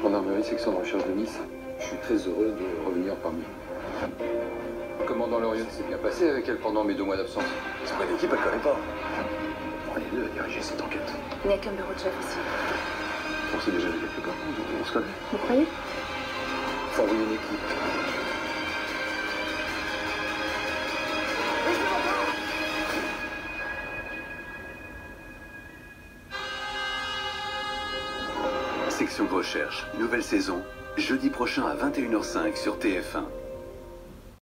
Gendarmerie, section de recherche de Nice. Je suis très heureux de revenir parmi vous. Commandant Loriot, s'est bien passé avec elle pendant mes 2 mois d'absence. L'esprit d'équipe, elle connaît pas. Prenez-le à diriger cette enquête. Il n'y a qu'un bureau de chef ici. On s'est déjà vu quelque part, on se connaît. Vous croyez? Faut envoyer une équipe. Section de recherche, nouvelle saison, jeudi prochain à 21h05 sur TF1.